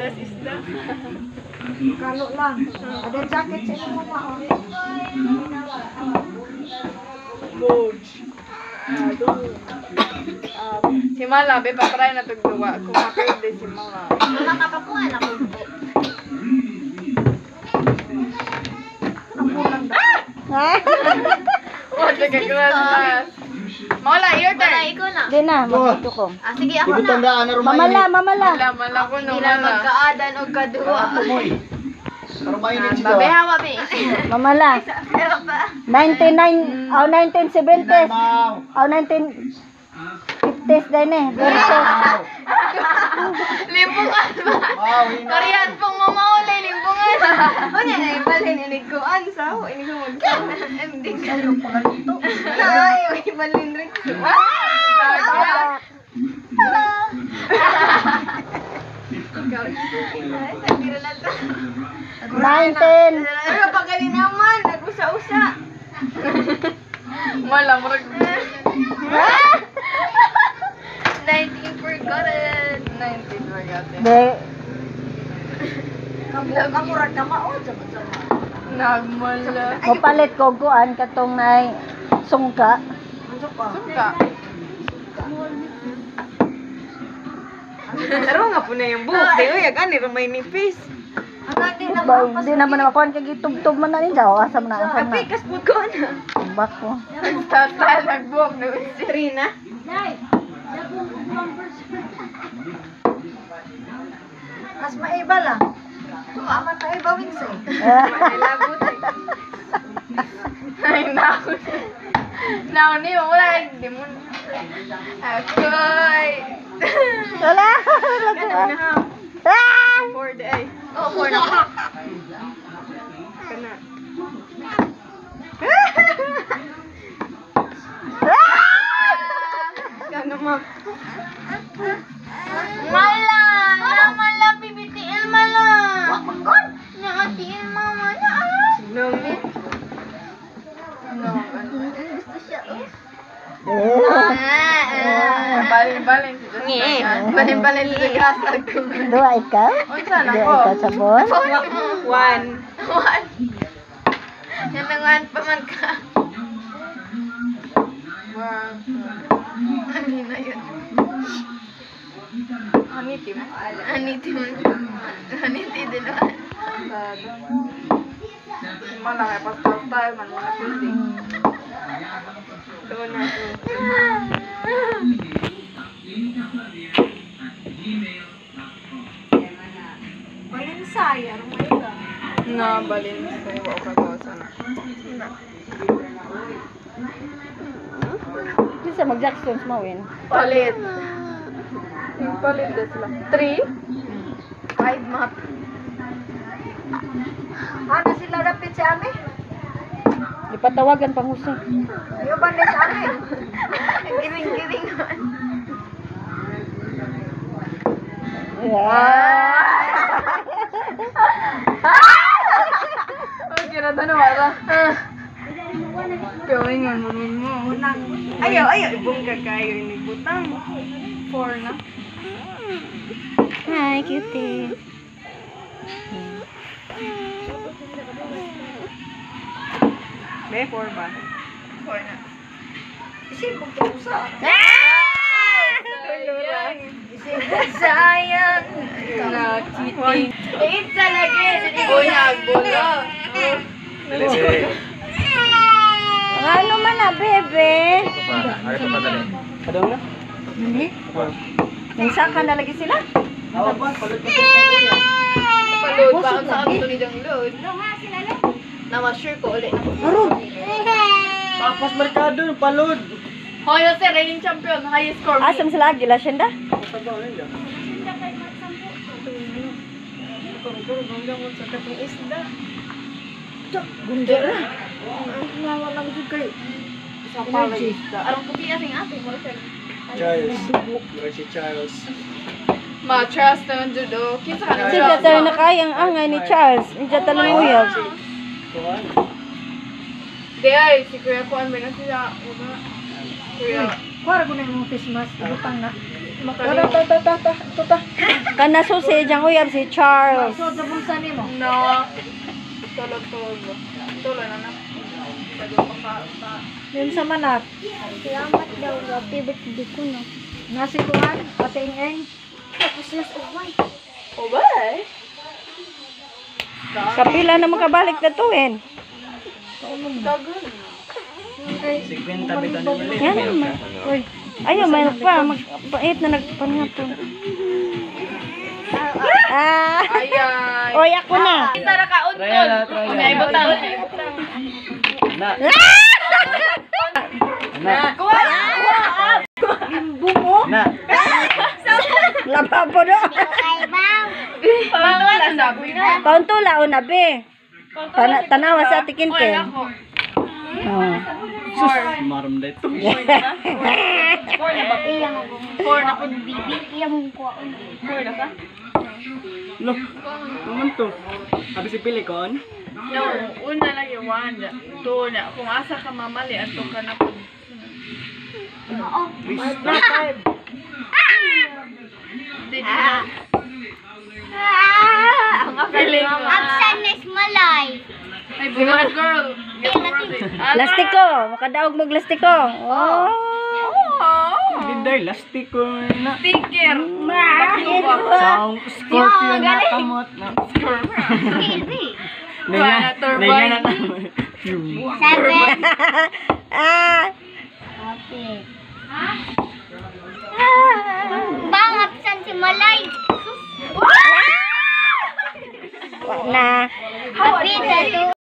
Tas isda. Kalo lang. Ada jacket sa inyo mama. Gorge. Si Mala, be, patry na tugduwa. Kung makerde si Mala. Nakakapuan ako. What the kagras? Mala, your turn. Ikaw na. Di na, magluto ko. Sige ako na. Ibutandaan na rumay. Mamala, mamala. Mala ko no, Hindi na Mala. magkaadan o kaduwa. Rumay ni Chico. Babe, hawa be. Mamala. Pero pa. 99, oh 1970s. Mau. Oh 1950s din eh. Versus. Limbungan ba? Mau, hina. Korean pong mamaulay, limbungan. O niya na ibalhin iniguan sa ako. Ini ko magsawa. Hindi ka lang pagalito. Ay, ibalhin rin. Ay, sabi rin na to. 19. Pero pagaling naman, nag-usa-usa. Mala, murag. 19 forgotten. 19, forgotten. Di. Kamurag na maod. Sama-sama. Nagmala. Mapalit ko kuan katong nay sungka. Ano pa? Suka. Pero nga po na yung buhok. Di uy, agani, may nipis. Di naman na makuan kay gitub-tub man na ninja. O asa man na asa Ay, na. kas po ko na. Tumbak ko. Tata, nagbuhok na si Trina. Mas maiba lang. Aman maiba winsay. Malabot eh. Ay, naku. Naku ni mo, wala. Hindi mo. Akoy. Wala. Ah! For the ay. Oh, for na. Kana. Kano ma'am? Mala! Mala, pipitiin mala! Wakmakon! Nakatiil mama na No me. Gusto siya, oh. Eh. Balin-balin si Jessica. Balin-balin si Jessica. Dua ikaw? Unsa na Dua ko? ikaw sabon? One. One. Yan ang one pa man ka. One. Ano na yun? Aniti mo? Aniti mo. Aniti din naman. Malaki pa style man na pwedeng. Doon na to. Balinsaya, rumaiba. Na balin sa iwa ka to sana. Bisa mag-Jackson's mawin. Palit. Palit na sila. 3. 5 map. Ano sila rapid sa amin? Ipatawagan pang husi. Ayaw ba na sa amin? Giring-giring. Okay na to na wala. Gawin nga naman mo. Ayaw, ibungga kayo ni Butang. 4 na. Hi, cutie. May 4 ba? 4 na. Isipog ko sa. Sayang. Na cheating. 8 talaga. Bunyag, bulo. Ano man na, bebe? Kadang na? May saka na lagi sila? Palud pa ang sa auto ni Dang Load. Na-sure ko ulit. Papas merkado, palod. Hoy, sir, reigning champion. Highest score. Asam sila, gila siya da? Gundera. Ngawa lang dyan kayo. Sa palagista. Arang puti asing ato. Charles. Si Charles. Ma-trust naman dyan do. Kinsa ka Si Jatar na kayang angay ni Charles. Ni Jatar ng uyag. Kuhan. Di ay, si Kuya Kuan ba na sila? Kuya. Kuwara ko na yung face mask. Butang na. Makalimutan. Kana susi diyang uyab si Charles. So, sa bulsa ni mo. No. Tulog. Tulog na na. Yun sa manat. Salamat daw. Happy birthday ko, no? Nasi kuhan, pating-eng. Tapos last away. Obay. Kapila na makabalik na tuwin. Dagan. Sigwin tabi to ni Mili. Yan naman. Uy. Ayaw, may pa. Magpait na nagpangaton. Ayay. Oy, ako na. Tara ka untol. Try na. May butang. Na. Na. Na. Lababo no. Kay Bao. Pangalan na sabi na. Pauntula o nabi. Tanawa sa tikin ken. Oh. Maram na ito. Iyang ako. Four na ko. Bibi. Iyang ko. Four na ka? Look. Naman to. Sabi si Pili kon. No, una lang yung one. Two na. Kung asa ka mamali, ato ka na po. Oo. Hindi na. Ang feeling ko. Absanes malay. Ay, bunga girl. Get ready. Lastiko, makadaog mo lastiko. Oh. Dinday, lastik ko na. Sticker. Sa scorpion na kamot na. Bilbi. Wala, turbine. na. 7. Ah. Okay. Bang absan si malay. Wag na. Happy birthday.